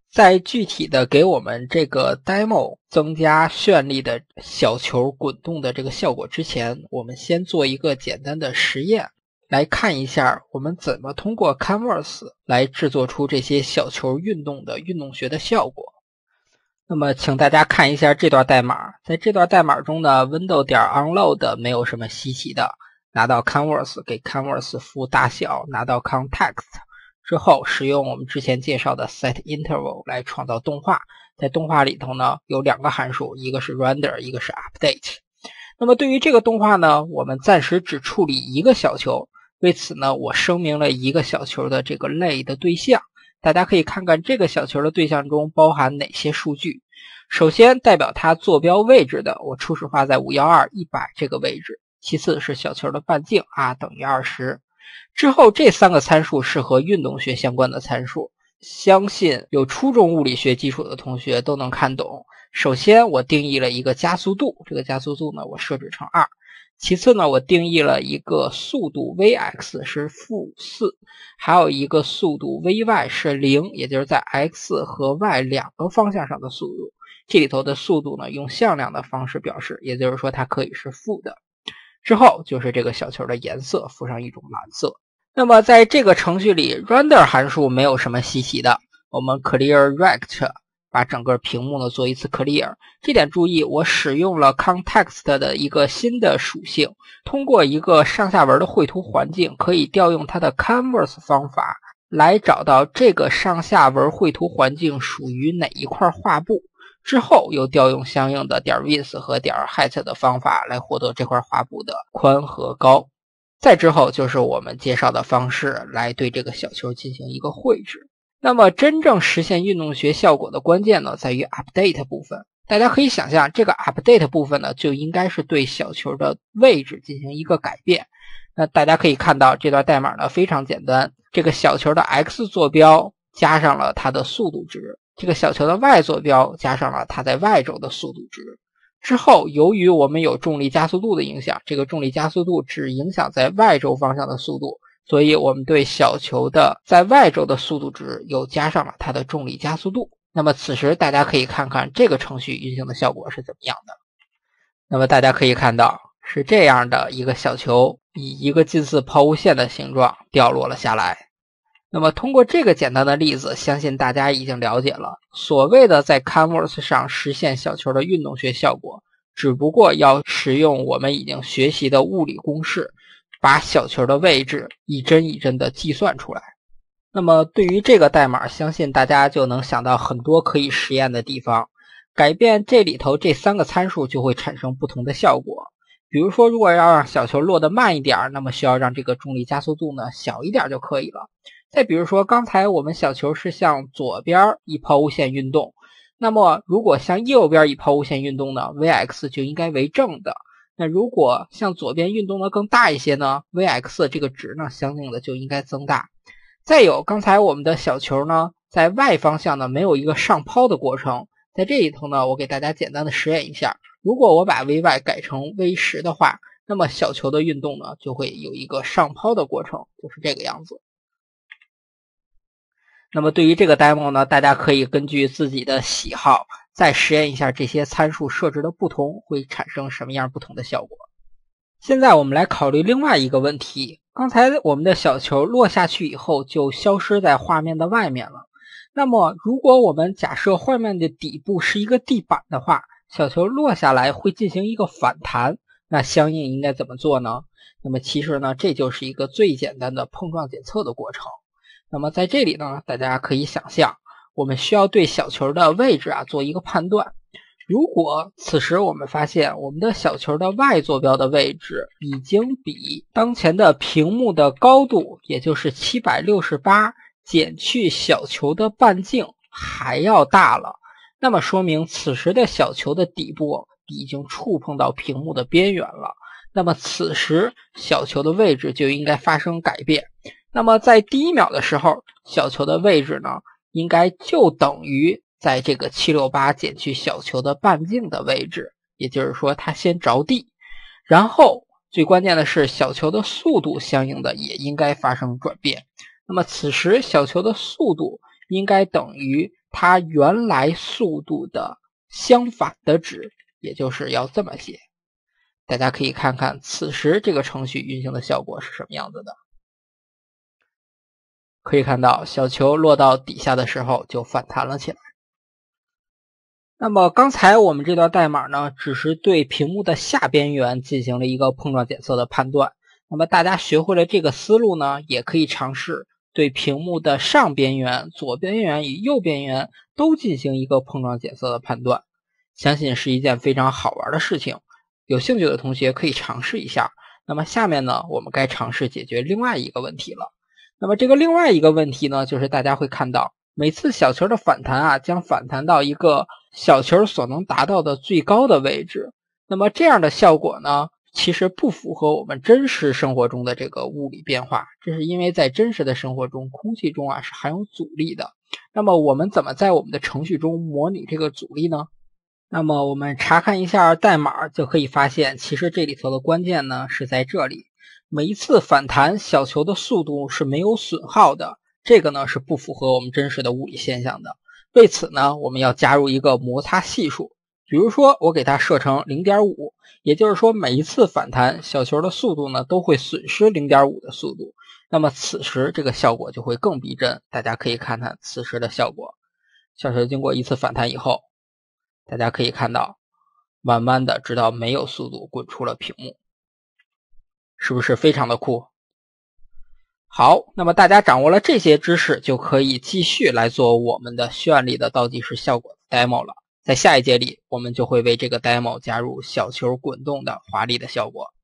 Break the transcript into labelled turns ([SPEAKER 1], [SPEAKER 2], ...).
[SPEAKER 1] 在具体的给我们这个 demo 增加绚丽的小球滚动的这个效果之前，我们先做一个简单的实验，来看一下我们怎么通过 Canvas 来制作出这些小球运动的运动学的效果。那么请大家看一下这段代码，在这段代码中呢 window.onload 没有什么稀奇的，拿到 Canvas 给 Canvas 赋大小，拿到 context之后使用我们之前介绍的 setInterval 来创造动画，在动画里头呢有两个函数，一个是 render， 一个是 update。 那么对于这个动画呢，我们暂时只处理一个小球，为此呢我声明了一个小球的这个类的对象，大家可以看看这个小球的对象中包含哪些数据。首先代表它坐标位置的，我初始化在512 100这个位置，其次是小球的半径 r 等于20。之后这三个参数是和运动学相关的参数，相信有初中物理学基础的同学都能看懂。首先我定义了一个加速度，这个加速度呢我设置成2。其次呢我定义了一个速度 Vx 是-4，还有一个速度 Vy 是0，也就是在 x 和 y 两个方向上的速度。这里头的速度呢用向量的方式表示，也就是说它可以是负的。之后就是这个小球的颜色，附上一种蓝色。那么在这个程序里 render 函数没有什么稀奇的，我们 clear rect 把整个屏幕呢做一次 clear。 这点注意，我使用了 context 的一个新的属性，通过一个上下文的绘图环境可以调用它的 canvas 方法来找到这个上下文绘图环境属于哪一块画布，之后又调用相应的.width 和.height 的方法来获得这块画布的宽和高。再之后就是我们介绍的方式来对这个小球进行一个绘制。那么真正实现运动学效果的关键呢在于 update 部分。大家可以想象这个 update 部分呢就应该是对小球的位置进行一个改变。那大家可以看到这段代码呢非常简单，这个小球的 x 坐标加上了它的速度值，这个小球的 y 坐标加上了它在 y 轴的速度值。之后由于我们有重力加速度的影响，这个重力加速度只影响在 y 轴方向的速度，所以我们对小球的在 y 轴的速度值又加上了它的重力加速度。那么此时大家可以看看这个程序运行的效果是怎么样的。那么大家可以看到是这样的一个小球，以一个近似抛物线的形状掉落了下来。那么通过这个简单的例子，相信大家已经了解了，所谓的在 Canvas 上实现小球的运动学效果，只不过要使用我们已经学习的物理公式，把小球的位置一帧一帧的计算出来。那么对于这个代码，相信大家就能想到很多可以实验的地方，改变这里头这三个参数就会产生不同的效果。比如说如果要让小球落得慢一点，那么需要让这个重力加速度呢小一点就可以了。再比如说刚才我们小球是向左边以抛物线运动，那么如果向右边以抛物线运动呢 Vx 就应该为正的。那如果向左边运动的更大一些呢 Vx 这个值呢相应的就应该增大。再有刚才我们的小球呢在 y 方向呢没有一个上抛的过程，在这里头呢我给大家简单的实验一下，如果我把 Vy 改成 V10 的话，那么小球的运动呢就会有一个上抛的过程，就是这个样子。那么对于这个 demo 呢，大家可以根据自己的喜好再实验一下这些参数设置的不同会产生什么样不同的效果。现在我们来考虑另外一个问题，刚才我们的小球落下去以后就消失在画面的外面了。那么如果我们假设画面的底部是一个地板的话，小球落下来会进行一个反弹，那相应应该怎么做呢？那么其实呢，这就是一个最简单的碰撞检测的过程。那么在这里呢，大家可以想象，我们需要对小球的位置做一个判断。如果此时我们发现我们的小球的 y 坐标的位置已经比当前的屏幕的高度，也就是768减去小球的半径还要大了，那么说明此时的小球的底部已经触碰到屏幕的边缘了。那么此时小球的位置就应该发生改变。那么在第一秒的时候，小球的位置呢，应该就等于在这个768减去小球的半径的位置，也就是说它先着地，然后最关键的是小球的速度相应的也应该发生转变。那么此时小球的速度应该等于它原来速度的相反的值，也就是要这么写。大家可以看看此时这个程序运行的效果是什么样子的。可以看到小球落到底下的时候就反弹了起来。那么刚才我们这段代码呢，只是对屏幕的下边缘进行了一个碰撞检测的判断。那么大家学会了这个思路呢，也可以尝试对屏幕的上边缘、左边缘与右边缘都进行一个碰撞检测的判断。相信是一件非常好玩的事情，有兴趣的同学可以尝试一下。那么下面呢，我们该尝试解决另外一个问题了。那么这个另外一个问题呢，就是大家会看到每次小球的反弹将反弹到一个小球所能达到的最高的位置。那么这样的效果呢，其实不符合我们真实生活中的这个物理变化。这是因为在真实的生活中，空气中是含有阻力的。那么我们怎么在我们的程序中模拟这个阻力呢？那么我们查看一下代码，就可以发现其实这里头的关键呢是在这里。每一次反弹小球的速度是没有损耗的，这个呢是不符合我们真实的物理现象的。为此呢，我们要加入一个摩擦系数。比如说我给它设成 0.5， 也就是说每一次反弹小球的速度呢都会损失 0.5 的速度。那么此时这个效果就会更逼真。大家可以看看此时的效果。小球经过一次反弹以后，大家可以看到慢慢的直到没有速度滚出了屏幕。是不是非常的酷？好，那么大家掌握了这些知识，就可以继续来做我们的绚丽的倒计时效果 demo 了。在下一节里，我们就会为这个 demo 加入小球滚动的华丽的效果。